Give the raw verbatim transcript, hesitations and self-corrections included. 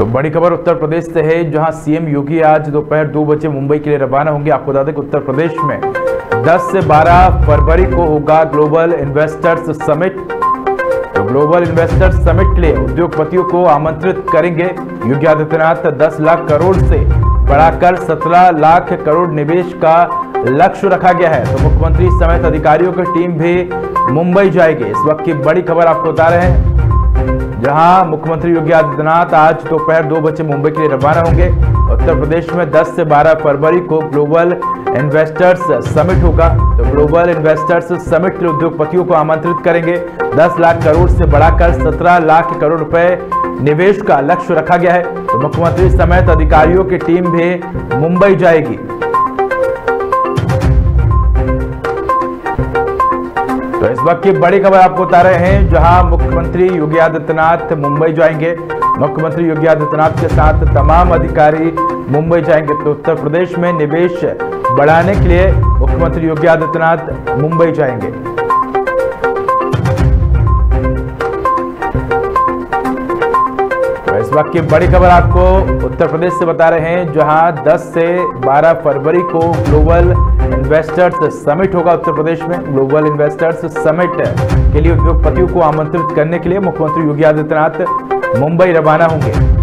तो बड़ी खबर उत्तर प्रदेश से है, जहां सीएम योगी आज दोपहर दो बजे मुंबई के लिए रवाना होंगे। आपको बता दें कि उत्तर प्रदेश में दस से बारह फरवरी को होगा ग्लोबल इन्वेस्टर्स समिट। तो ग्लोबल इन्वेस्टर्स समिट के लिए उद्योगपतियों को आमंत्रित करेंगे योगी आदित्यनाथ। दस लाख करोड़ से बढ़ाकर सत्रह लाख करोड़ निवेश का लक्ष्य रखा गया है। तो मुख्यमंत्री समेत अधिकारियों की टीम भी मुंबई जाएगी। इस वक्त की बड़ी खबर आपको बता रहे हैं, जहां मुख्यमंत्री योगी आदित्यनाथ आज दोपहर दो बजे मुंबई के लिए रवाना होंगे। उत्तर प्रदेश में दस से बारह फरवरी को ग्लोबल इन्वेस्टर्स समिट होगा। तो ग्लोबल इन्वेस्टर्स समिट के उद्योगपतियों को आमंत्रित करेंगे। दस लाख करोड़ से बढ़ाकर सत्रह लाख करोड़ रुपए निवेश का लक्ष्य रखा गया है। तो मुख्यमंत्री समेत अधिकारियों की टीम भी मुंबई जाएगी। तो इस वक्त की बड़ी खबर आपको बता रहे हैं, जहां मुख्यमंत्री योगी आदित्यनाथ मुंबई जाएंगे। मुख्यमंत्री योगी आदित्यनाथ के साथ तमाम अधिकारी मुंबई जाएंगे। तो उत्तर प्रदेश में निवेश बढ़ाने के लिए मुख्यमंत्री योगी आदित्यनाथ मुंबई जाएंगे। तो इस वक्त की बड़ी खबर आपको उत्तर प्रदेश से बता रहे हैं, जहां दस से बारह फरवरी को ग्लोबल इन्वेस्टर्स समिट होगा। उत्तर प्रदेश में ग्लोबल इन्वेस्टर्स समिट के लिए उद्योगपतियों को आमंत्रित करने के लिए मुख्यमंत्री योगी आदित्यनाथ मुंबई रवाना होंगे।